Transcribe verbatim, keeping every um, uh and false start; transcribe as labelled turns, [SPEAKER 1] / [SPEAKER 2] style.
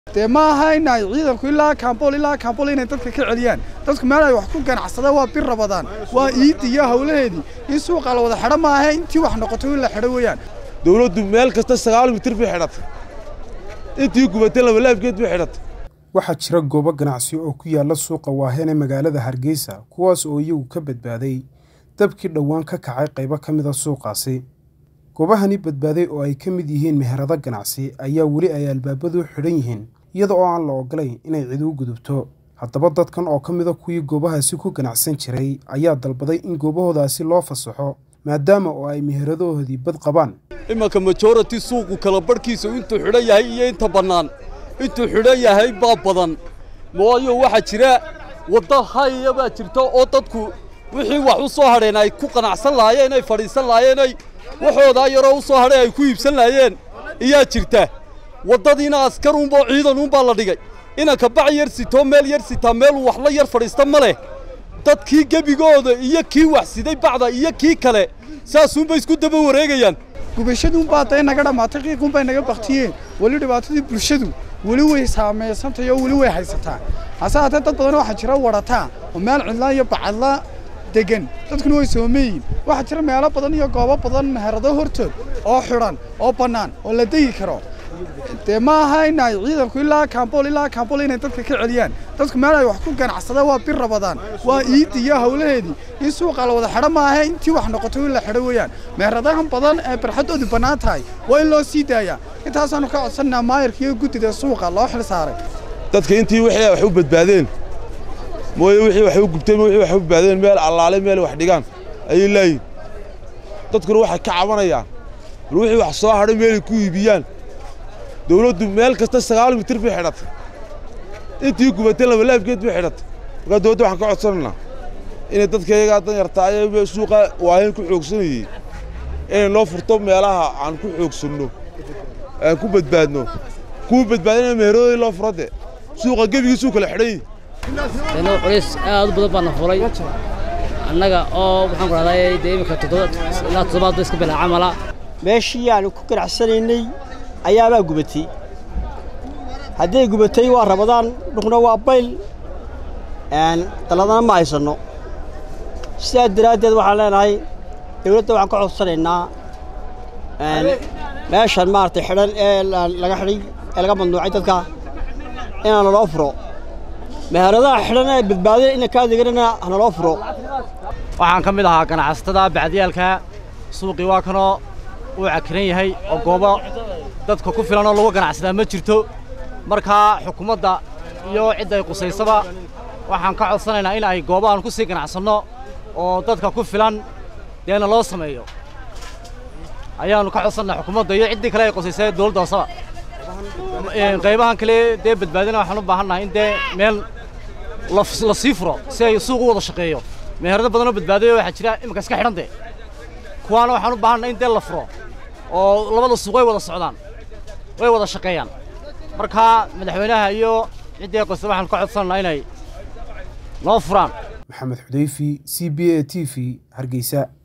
[SPEAKER 1] dee ma aha inay ciidanku ilaa kaambool ilaa kaambool inay dadka ka celiyaan dadku meel ay wax ku ganacsadaan waa bir rabadaan waa iid iyo hawlaheedii in suuqa la wada xidho maaha intii wax noqoto in la xidho weeyaan
[SPEAKER 2] dawladdu meel kasta sagaal mitir bay xidhatay intii gubatay laba laabkeed bay xidhatay
[SPEAKER 3] waxaa jira goobo ganacsi oo ku yaala suuqa Waaheen ee magaalada Hargeysa kuwaas oo iyagu ka badbaaday dabkii dhawaan ka kacay qaybo ka mid ah suuqaasi goobahani badbaaday oo ay ka mid yihiin meherado ganacsi ayaa weli ay albaabadu xidhan yihiin iyada oo aan la ogolayn inay cid u gudubto haddaba dadkan oo ka mid ah kuwii goobahaasi ku ganacsan jiray ayaa dalbaday in goobahoodaasi loo fasaxo maadaama oo ay meheradoodii bad qabaan
[SPEAKER 4] imanka majority suuqu kala barkiisa intuu xidhan yahay iyo inta bannaan intuu xidhan yahay baa badan waayo waxa jira wadda hayya baa jirta oo dadku wixii wax u soo hadheen ay ku qanacsan laayeen ay fadhiisan laayeen ay waxooda yaroo u soo hadhay ay ku iibsan laayeen iyaa jirta waddadiina askar uunba ciidan uunbaa la dhigay inanka bac yar sitoo meel yar sitaa meel wax la yar fadhiista ma leh dadkii gebigooda iyo kii wax siday bacda iyo kii kale saasuunbay isku daba wareegayaan
[SPEAKER 1] gubashaduunbaa day naga dhammaatay qiiquunbay naga baktiyeen weli dhibaatadii bulshadu weli way saamaysantahay oo weli way haysataa hase haatee dad badan waxaa jira warataa oo meel cidla iyo bacadla degan dadkuna way soomeeyiin waxaa jira meelo badan iyo goobo badan meherado hortood oo xidhan oo bannaan oo la degi karo dee ma aha inay ciidanku ilaa kaambool ilaa kaambool inay dadka ka celiyaan dadku meel ay wax ku ganacsadaan waa bir rabadaan waa iid iyo hawlaheedii in suuqa la wada xidho maaha intii wax noqoto in la xidho weeyaan meheradahan badan ee barxadoodu bannaan tahay waa in loo sii daayaa intaasaanu ka codsannaa maayirka iyo guddida suuqa loo xil saaray
[SPEAKER 2] dadka intii wixii wax u badbaadeen mooye wixii wax u gubteen wixii wax u badbaadeen meel allaale meel wax dhigaan ayay leeyihiin dadkuna waxay ka cabanayaan wixii wax soo hadhay meel ay ku iibiyaan dawladdu meel kasta sagaal mitir bay xidhatay intii gubatay laba laabkeed bay xidhatay markaa dawladda waxaan ka codsanaynaa inay dadka iyagaa dan yartaay suuqa Waaheen ku xoogsanayay inay noo furto meelaha aan ku xoogsanno aan ku badbaadno ku badbaadina meheradooda loo furo dee suuqa gebigiisu kala xidhay
[SPEAKER 5] inuu culays aad u badan baan furay annaga oo waxaan ku raadayay deeimka toddobaad ilaa toddobaad iska bilaa camala
[SPEAKER 6] meeshii aan ku ganacsanaynay ayaabaa gubatay haddii gubatay waa rabadaan dhulkuna waa bayl een daladana ma haysano sidaa daraaddeed waxaan leenahay dawladda waxaan ka codsanaynaa een meeshan maartay xidhan ee laga xidhay ee laga mamnuucay dadka inaan loo furo meheradaha xidhan ee badbaaday in ka adeeganana hana loo furo
[SPEAKER 7] waxaan ka mid ahaa ganacsatada bacdiyaalka suuqii waa kanoo uu cakiran yahay oo goobo dadka ku filan oo lagu ganacsadaa ma jirto markaa xukuumadda iyo cid ay qusaysaba waxaan ka codsanaynaa in ay goobahan ku sii ganacsanno oo dadka ku filan deena loo sameeyo ayaanu ka codsannaa xukuumadda iyo ciddii kale ay qusaysay dawladda hoosaba qaybahan kale dee badbaadina waxaan u baahannahay in dee meel la sii furo si ay suuq u wada shaqeeyo meherado badanoo badbaadayo waxaa jira iminka iska xidhan dee kuwaana waxaan u baahannahay in dee la furo oo labada suuq way wada socdaan way wada shaqeeyaan markaa madaxweynaha iyo ciddii qoyska waxaan ka codsanaynaa inay noo furaan
[SPEAKER 3] maxamed xudayfi C B A T V Hargeysa.